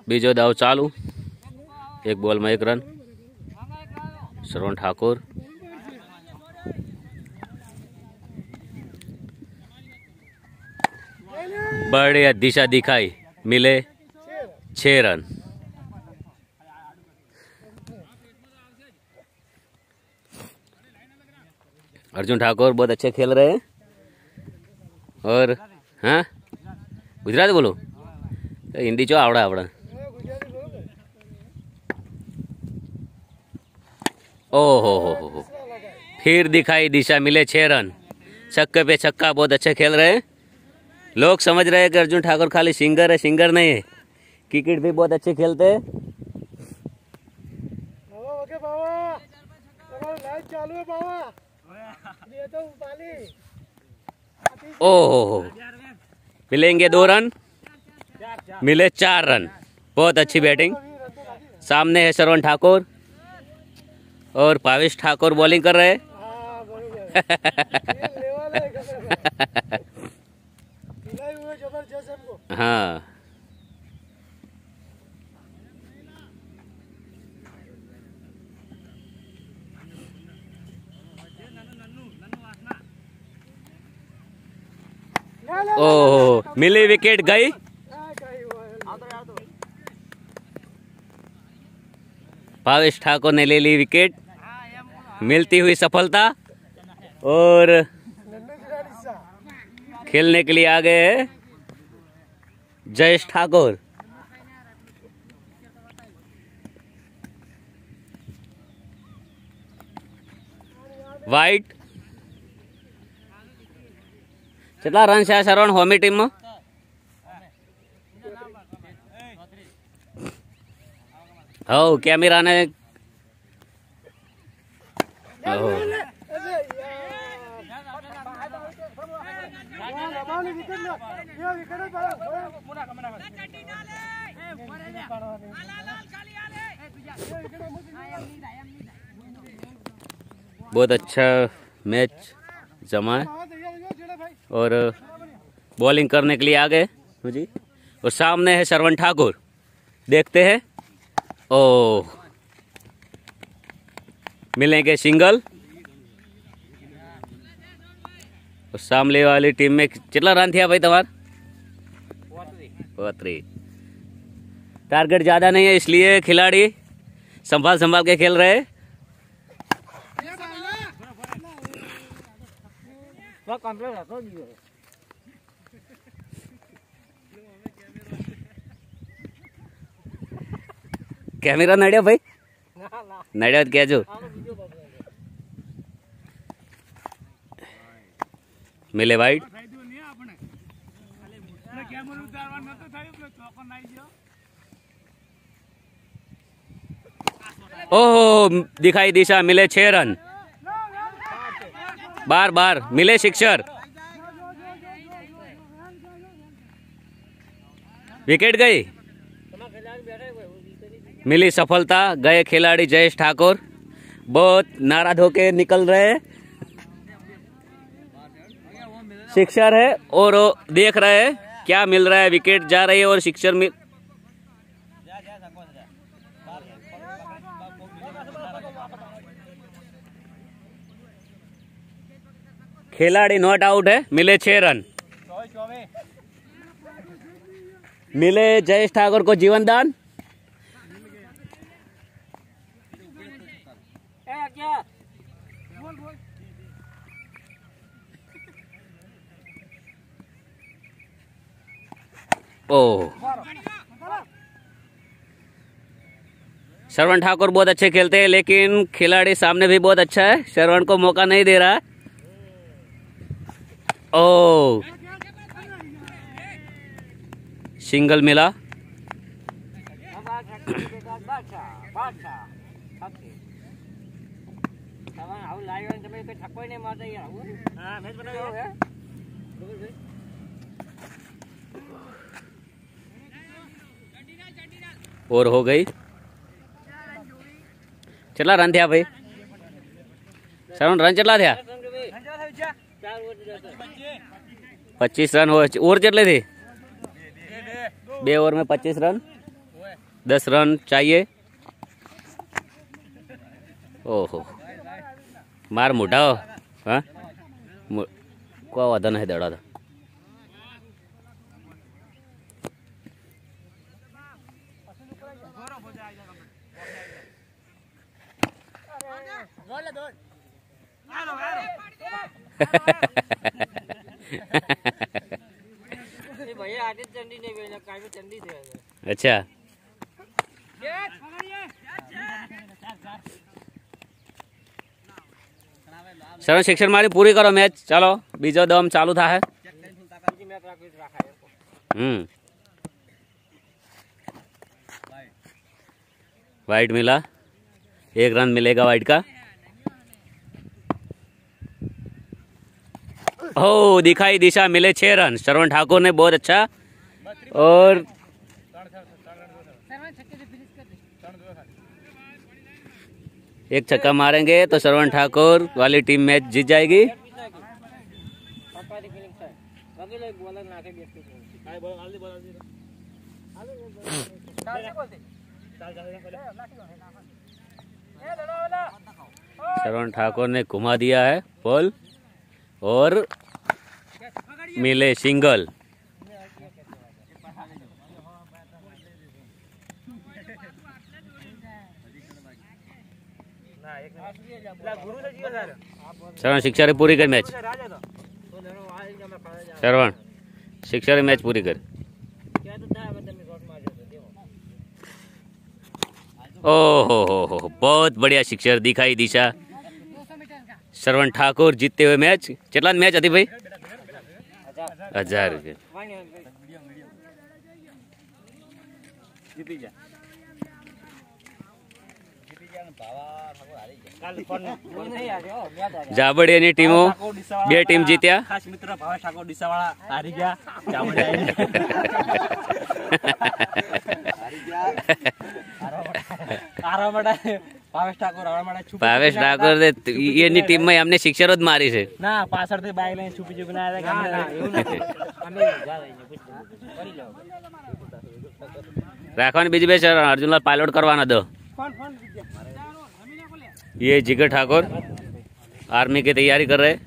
बीजो दाव चालू। एक बॉल में 1 रन। श्रवण ठाकुर बढ़िया दिशा दिखाई, मिले 6 रन। अर्जुन ठाकुर बहुत अच्छे खेल रहे हैं। और हाँ गुजराती बोलो, हिंदी जो आवड़ा आवड़ा। ओहो फिर दिखाई दिशा, मिले 6 रन। छक्के पे छक्का, बहुत अच्छे खेल रहे हैं। लोग समझ रहे हैं कि अर्जुन ठाकुर खाली सिंगर है, सिंगर नहीं है, क्रिकेट भी बहुत अच्छे खेलते हैं। ओहो मिलेंगे 2 रन, मिले 4 रन। बहुत अच्छी बैटिंग। सामने है श्रवण ठाकुर और भावेश ठाकुर बॉलिंग कर रहे हैं। हाँ ओह मिली विकेट गई। भावेश ठाकुर ने ले ली विकेट, मिलती हुई सफलता। और खेलने के लिए आ गए हैं जयेश ठाकुर। वाइट कितना रन છે શરવણ હોમી ટીમ માં? હો કેમેરા ને बहुत अच्छा मैच जमा है। और बॉलिंग करने के लिए आ गए जी। और सामने है श्रवण ठाकुर, देखते हैं। ओह मिलेंगे सिंगल। और सामने वाली टीम में कितना रन थे भाई तुम्हार? 43। टारगेट ज्यादा नहीं है, इसलिए खिलाड़ी संभाल के खेल रहे हैं। कैमरा नड़िया भाई, नड़िया क्या जो मिले वाइट। ओह दिखाई दिशा, मिले 6 रन। बार मिले सिक्सर, विकेट गई, मिली सफलता। गए खिलाड़ी जयेश ठाकुर, बहुत नाराज होके निकल रहे हैं। सिक्सर है और देख रहे हैं क्या मिल रहा है। विकेट जा रही है और सिक्सर मिल। खिलाड़ी नॉट आउट है, मिले 6 रन। मिले जयेश ठाकुर को जीवन दान। ओह श्रवण ठाकुर बहुत अच्छे खेलते हैं, लेकिन खिलाड़ी सामने भी बहुत अच्छा है, श्रवण को मौका नहीं दे रहा है। ओह सिंगल मिला। और हो गई। चला रन थे भाई श्रवण, रन चला थे 25 रन हो और चले थे 2 ओवर में 25 रन। 10 रन चाहिए। ओहो मार मोटा हो हाँ को वादा नहीं दड़ा था। अच्छा सर शिक्षण मारी पूरी करो मैच। चलो बीजो दम चालू था है। वाइट मिला, 1 रन मिलेगा वाइट का। ओ दिखाई दिशा मिले 6 रन। श्रवण ठाकुर ने बहुत अच्छा और एक छक्का मारेंगे तो श्रवण ठाकुर वाली टीम मैच जीत जाएगी। श्रवण ठाकुर ने घुमा दिया है बॉल और मिले सिंगल। श्रवण शिक्षा पूरी कर मैच। श्रवण शिक्षा मैच पूरी कर। ओहो बहुत बढ़िया शिक्षक दिखाई दिशा। श्रवण ठाकुर जीतते हुए मैच। कितना मैच હતી भाई? 1000 रुपये। જાબડિયાની ટીમો 2 ટીમ જીત્યા। ખાસ મિત્ર ભાવેશ ઠાકોર ડીસાવાળા હારી ગયા। ભાવેશ ઠાકોર એની ટીમમાં અમને શિક્ષરો જ મારી છે ના પાછળથી બાઈક લઈને છુપી છુપીને આવ્યા રાખવાની બીજી બે અર્જુનલાલ પાયલોટ કરવાના દો। ये जिगर ठाकुर आर्मी की तैयारी कर रहे।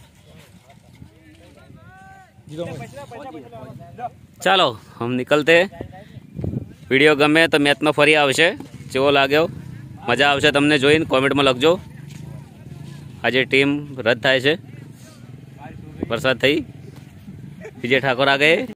चलो हम निकलते। वीडियो गमे तो मैच में फरी आवशे। केवो लाग्यो मजा आवशे तमने जोईने कॉमेंट में लखजो। आज टीम रद्द थाय छे, वरसाद थई। विजय ठाकुर आ गए।